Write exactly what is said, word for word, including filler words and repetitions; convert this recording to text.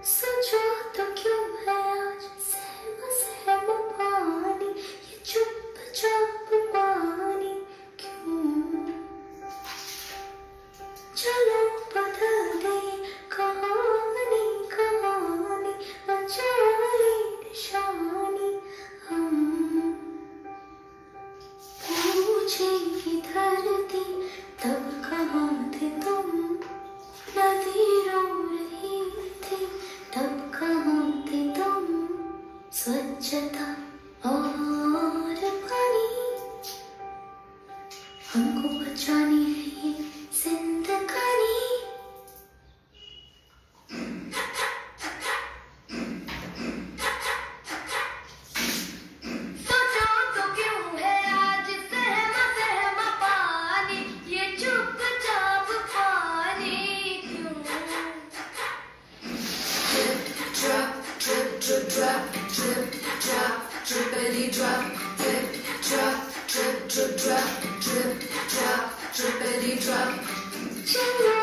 सोचो तो क्यों है आज सहम सहम पानी, ये चुपचाप पानी क्यों? चलो बदल दे कहानी कहानी, बचाए निशानी हम। पूछेगी धरती तब कहाँ थे तुम, नदी रो रही थी तब कहाँ थे तुम। स्वच्छता और पानी हमको बचानी है ये जिंदगानी। सोचो तो क्यों है आज सहम सहम पानी, ये चुपचाप पानी क्यों? Drip, drip, drip, drip, drip, drip, drippity drop. Drip, drop, drip, drip, drop, drip, drop, drippity drop. चलो